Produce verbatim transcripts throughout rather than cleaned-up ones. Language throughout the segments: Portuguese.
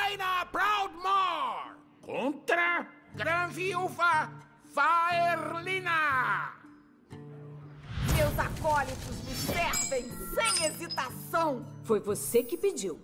Jaina Proudmoore contra Gran-Viúva Faerlina. Meus acólitos me servem sem hesitação. Foi você que pediu.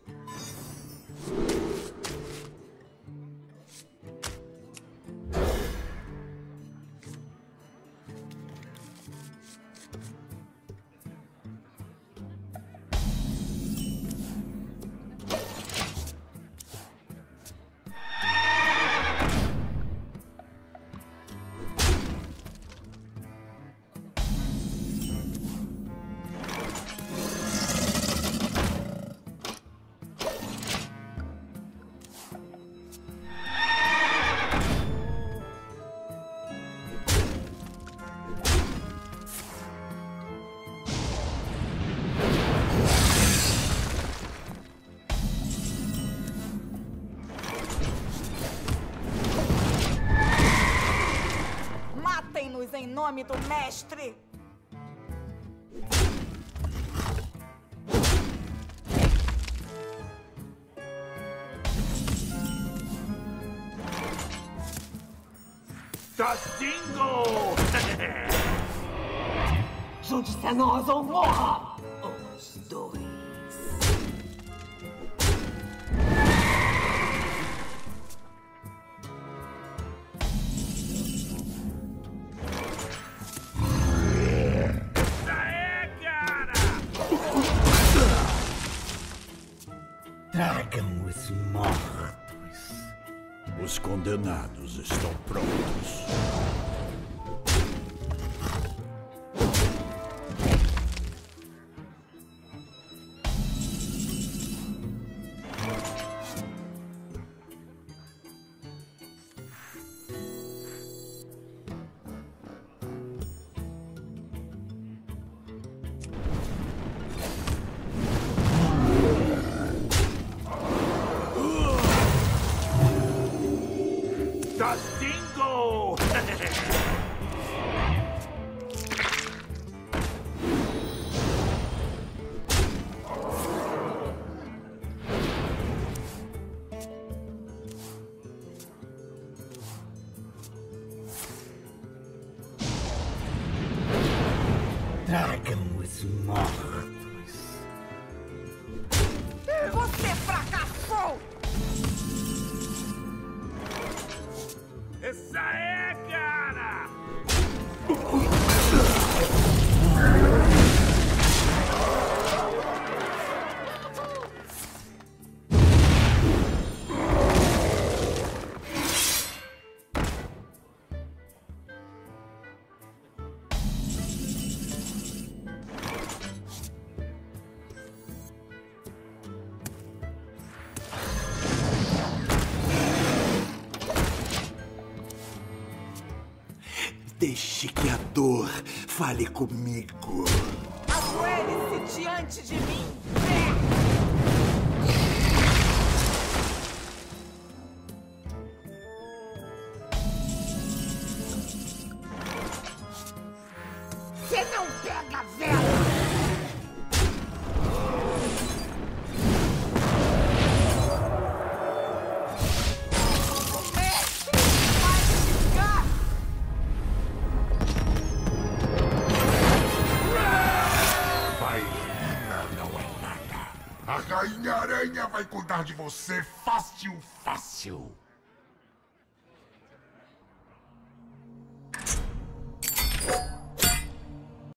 Matem-nos em nome do mestre. Tastingo! Junte-se a nós ou morra! Os dois. Tragam os mortos. Os condenados estão prontos. Tastingo! Tragam os mortos. Você fracassou! Essa é, cara! Deixe que a dor fale comigo. Ajoelhe-se diante de mim. Você não pega a vela! A Rainha Aranha vai cuidar de você fácil, fácil.